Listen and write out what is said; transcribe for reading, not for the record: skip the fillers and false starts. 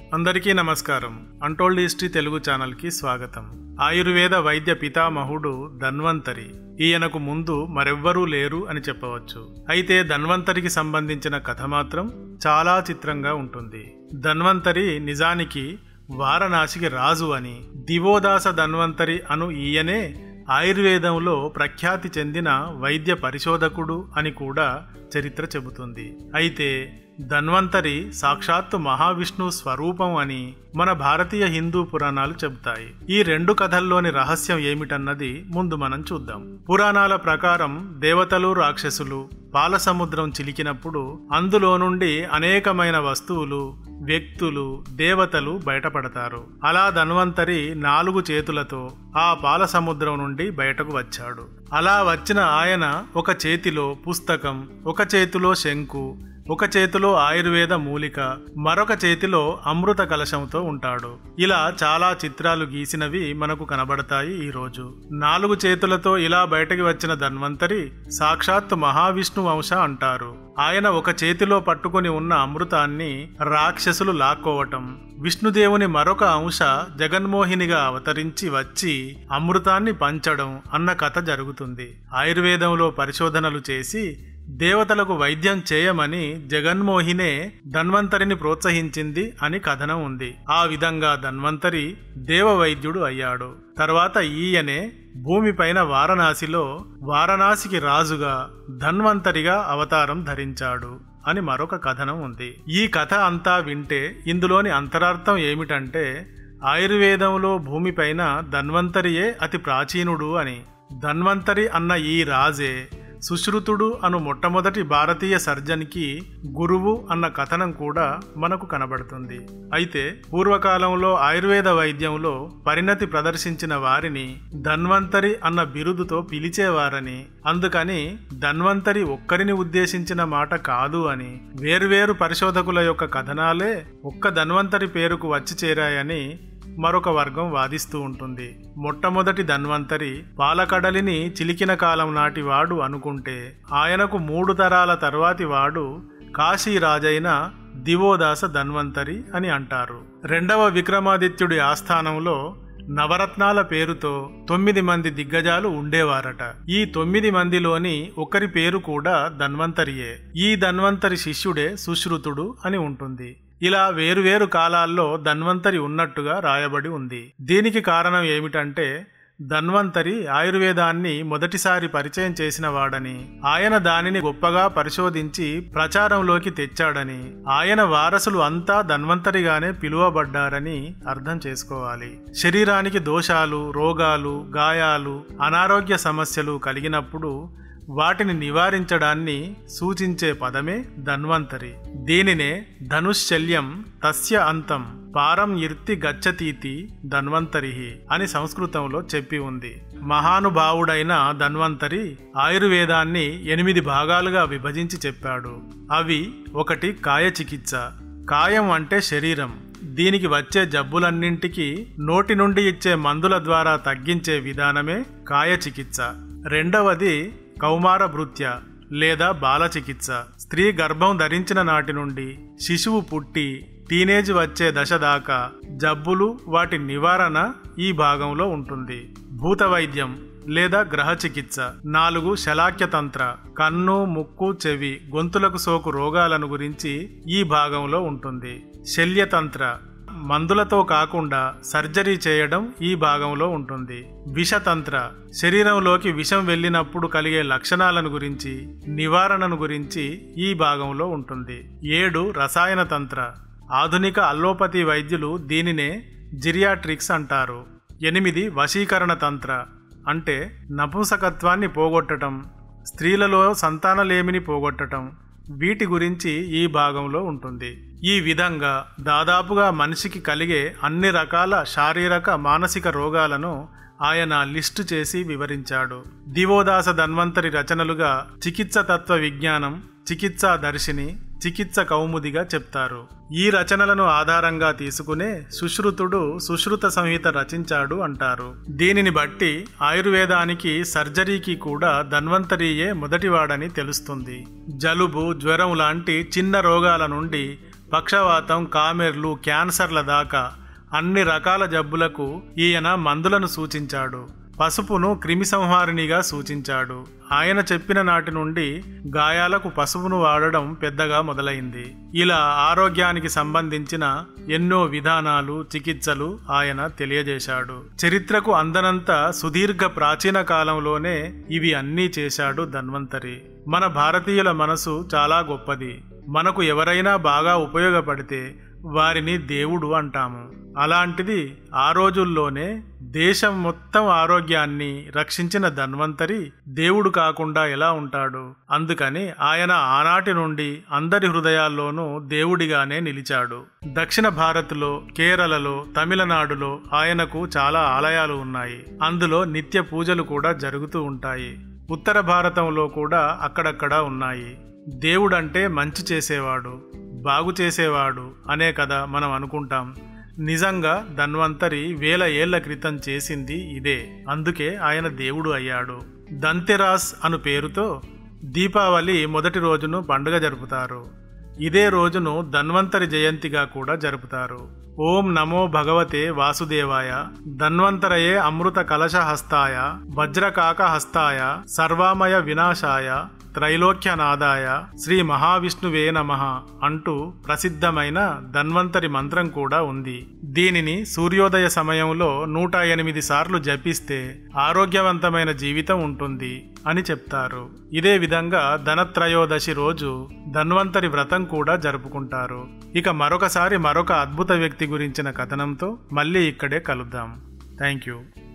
అందరికీ నమస్కారం. Untold history Telugu ఛానల్కి స్వాగతం. ఆయుర్వేద వైద్య పితామహుడు ధన్వంతరి. ఈయనకు ముందు మరెవ్వరూ లేరు అని చెప్పవచ్చు. అయితే ధన్వంతరికి సంబంధించిన కథ మాత్రం చాలా చిత్రంగా ఉంటుంది. ధన్వంతరి నిజానికి వారణాసికి రాజు అని, దివోదాస ధన్వంతరి అను ఈయనే ఆయుర్వేదంలో ప్రఖ్యాతి చెందిన వైద్య పరిశోధకుడు అని కూడా చరిత్ర చెబుతుంది. అయితే ధన్వంతరి సాక్షాత్తు మహావిష్ణు స్వరూపం అని మన భారతీయ హిందూ పురాణాలు చెబుతాయి. ఈ రెండు కథల్లోని రహస్యం ఏమిటన్నది ముందు మనం చూద్దాం. పురాణాల ప్రకారం దేవతలు, రాక్షసులు పాలసముద్రం చిలికినప్పుడు అందులో నుండి అనేకమైన వస్తువులు, వ్యక్తులు, దేవతలు బయటపడతారు. అలా ధన్వంతరి 4 చేతులతో ఆ పాలసముద్రం నుండి బయటకు వచ్చాడు. అలా వచ్చిన ఆయన ఒక చేతిలో పుస్తకం, ఒక చేతిలో శంకు, ఒక చేతిలో ఆయుర్వేద మూలిక, మరొక చేతిలో అమృత కలశంతో ఉంటాడు. ఇలా చాలా చిత్రాలు గీసినవి మనకు కనబడతాయి. ఈరోజు 4 చేతులతో ఇలా బయటకి వచ్చిన ధన్వంతరి సాక్షాత్ మహావిష్ణు అంశ అంటారు. ఆయన ఒక చేతిలో పట్టుకుని ఉన్న అమృతాన్ని రాక్షసులు లాక్కోవటం, విష్ణుదేవుని మరొక అంశ జగన్మోహినిగా అవతరించి వచ్చి అమృతాన్ని పంచడం అన్న కథ జరుగుతుంది. ఆయుర్వేదంలో పరిశోధనలు చేసి దేవతలకు వైద్యం చేయమని జగన్మోహినే ధన్వంతరిని ప్రోత్సహించింది అని కథనం ఉంది. ఆ విధంగా ధన్వంతరి దేవవైద్యుడు అయ్యాడు. తర్వాత ఈయనే భూమిపైన వారణాసికి రాజుగా ధన్వంతరిగా అవతారం ధరించాడు అని మరొక కథనం ఉంది. ఈ కథ అంతా వింటే ఇందులోని అంతరార్థం ఏమిటంటే ఆయుర్వేదంలో భూమిపైన ధన్వంతరియే అతి ప్రాచీనుడు అని. ధన్వంతరి అన్న ఈ రాజే సుశ్రుతుడు అను మొట్టమొదటి భారతీయ సర్జన్కి గురువు అన్న కథనం కూడా మనకు కనబడుతుంది. అయితే పూర్వకాలంలో ఆయుర్వేద వైద్యంలో పరిణతి ప్రదర్శించిన వారిని ధన్వంతరి అన్న బిరుదుతో పిలిచేవారని, అందుకని ధన్వంతరి ఒక్కరిని ఉద్దేశించిన మాట కాదు అని, వేర్వేరు పరిశోధకుల యొక్క కథనాలే ఒక్క ధన్వంతరి పేరుకు వచ్చి చేరాయని మరొక వర్గం వాదిస్తూ ఉంటుంది. మొట్టమొదటి ధన్వంతరి పాలకడలిని చిలికిన కాలం నాటి వాడు అనుకుంటే, ఆయనకు 3 తరాల తర్వాతి వాడు కాశీరాజైన దివోదాస ధన్వంతరి అని అంటారు. 2వ విక్రమాదిత్యుడి ఆస్థానంలో నవరత్నాల పేరుతో 9 మంది దిగ్గజాలు ఉండేవారట. ఈ 9 మందిలోని ఒకరి పేరు కూడా ధన్వంతరియే. ఈ ధన్వంతరి శిష్యుడే సుశ్రుతుడు అని ఉంటుంది. ఇలా వేరువేరు కాలాల్లో ధన్వంతరి ఉన్నట్టుగా రాయబడి ఉంది. దీనికి కారణం ఏమిటంటే ధన్వంతరి ఆయుర్వేదాన్ని మొదటిసారి పరిచయం చేసిన వాడని, ఆయన దానిని గొప్పగా పరిశోధించి ప్రచారంలోకి తెచ్చాడని, ఆయన వారసులు అంతా ధన్వంతరిగానే పిలువబడ్డారని అర్థం చేసుకోవాలి. శరీరానికి దోషాలు, రోగాలు, గాయాలు, అనారోగ్య సమస్యలు కలిగినప్పుడు వాటిని నివారించడాన్ని సూచించే పదమే ధన్వంతరి. దీనినే ధనుశ్శల్యం తస్య అంతం పారం ఇర్తి గచ్చతీతి ధన్వంతరిహి అని సంస్కృతంలో చెప్పి ఉంది. మహానుభావుడైన ధన్వంతరి ఆయుర్వేదాన్ని 8 భాగాలుగా విభజించి చెప్పాడు. అవి: 1 కాయ చికిత్స. కాయం అంటే శరీరం. దీనికి వచ్చే జబ్బులన్నింటికి నోటి నుండి ఇచ్చే మందుల ద్వారా తగ్గించే విధానమే కాయ చికిత్స. 2వది కౌమార భృత్య లేదా బాల చికిత్స. స్త్రీ గర్భం ధరించిన నాటి నుండి శిశువు పుట్టి టీనేజ్ వచ్చే దశ దాకా జబ్బులు, వాటి నివారణ ఈ భాగంలో ఉంటుంది. భూత వైద్యం లేదా గ్రహ చికిత్స. 4 శలాక్యతంత్ర. కన్ను, ముక్కు, చెవి, గొంతులకు సోకు రోగాలను గురించి ఈ భాగంలో ఉంటుంది. శల్యతంత్ర. మందులతో కాకుండా సర్జరీ చేయడం ఈ భాగంలో ఉంటుంది. విషతంత్ర. శరీరంలోకి విషం వెళ్ళినప్పుడు కలిగే లక్షణాలను గురించి, నివారణను గురించి ఈ భాగంలో ఉంటుంది. 7 రసాయన తంత్ర. ఆధునిక అల్లోపతి వైద్యులు దీనినే జిరియాట్రిక్స్ అంటారు. 8 వశీకరణ తంత్ర. అంటే నపుంసకత్వాన్ని పోగొట్టడం, స్త్రీలలో సంతానలేమిని పోగొట్టడం, వీటి గురించి ఈ భాగంలో ఉంటుంది. ఈ విధంగా దాదాపుగా మనిషికి కలిగే అన్ని రకాల శారీరక, మానసిక రోగాలను ఆయన లిస్టు చేసి వివరించాడు. దివోదాస ధన్వంతరి రచనలుగా చికిత్స తత్వ విజ్ఞానం, చికిత్సా దర్శిని, చికిత్స కౌముదిగా చెప్తారు. ఈ రచనలను ఆధారంగా తీసుకునే సుశ్రుతుడు సుశ్రుత సంహిత రచించాడు అంటారు. దీనిని బట్టి ఆయుర్వేదానికి, సర్జరీకి కూడా ధన్వంతరియే మొదటివాడని తెలుస్తుంది. జలుబు, జ్వరం లాంటి చిన్న రోగాల నుండి పక్షవాతం, కామెర్లు, క్యాన్సర్ల దాకా అన్ని రకాల జబ్బులకు ఈయన మందులను సూచించాడు. పసుపును క్రిమిసంహారిణిగా సూచించాడు. ఆయన చెప్పిన నాటి నుండి గాయాలకు పసుపును వాడడం పెద్దగా మొదలైంది. ఇలా ఆరోగ్యానికి సంబంధించిన ఎన్నో విధానాలు, చికిత్సలు ఆయన తెలియజేశాడు. చరిత్రకు అందనంత సుదీర్ఘ ప్రాచీన కాలంలోనే ఇవి అన్నీ చేశాడు ధన్వంతరి. మన భారతీయుల మనసు చాలా గొప్పది. మనకు ఎవరైనా బాగా ఉపయోగపడితే వారిని దేవుడు అంటాము. అలాంటిది ఆ రోజుల్లోనే దేశం మొత్తం ఆరోగ్యాన్ని రక్షించిన ధన్వంతరి దేవుడు కాకుండా ఎలా ఉంటాడు? అందుకని ఆయన ఆనాటి నుండి అందరి హృదయాల్లోనూ దేవుడిగానే నిలిచాడు. దక్షిణ భారత్లో, కేరళలో, తమిళనాడులో ఆయనకు చాలా ఆలయాలు ఉన్నాయి. అందులో నిత్య పూజలు కూడా జరుగుతూ ఉంటాయి. ఉత్తర భారతంలో కూడా అక్కడక్కడ ఉన్నాయి. దేవుడంటే మంచి చేసేవాడు, బాగు చేసేవాడు అనే కదా మనం అనుకుంటాం. నిజంగా ధన్వంతరి వేల ఏళ్ల క్రితం చేసింది ఇదే. అందుకే ఆయన దేవుడు అయ్యాడు. ధన్తెరాస్ అను పేరుతో దీపావళి మొదటి రోజును పండుగ జరుపుతారు. ఇదే రోజును ధన్వంతరి జయంతిగా కూడా జరుపుతారు. ఓం నమో భగవతే వాసుదేవాయ, ధన్వంతరయే అమృత కలశ హస్తాయ, వజ్రకాక హస్తాయ, సర్వామయ వినాశాయ, త్రైలోక్యనాదాయ, శ్రీ మహావిష్ణువే నమః అంటూ ప్రసిద్ధమైన ధన్వంతరి మంత్రం కూడా ఉంది. దీనిని సూర్యోదయ సమయంలో 108 సార్లు జపిస్తే ఆరోగ్యవంతమైన జీవితం ఉంటుంది అని చెప్తారు. ఇదే విధంగా ధనత్రయోదశి రోజు ధన్వంతరి వ్రతం కూడా జరుపుకుంటారు. ఇక మరొక అద్భుత వ్యక్తి గురించిన కథనంతో మళ్ళీ ఇక్కడే కలుద్దాం. Thank you.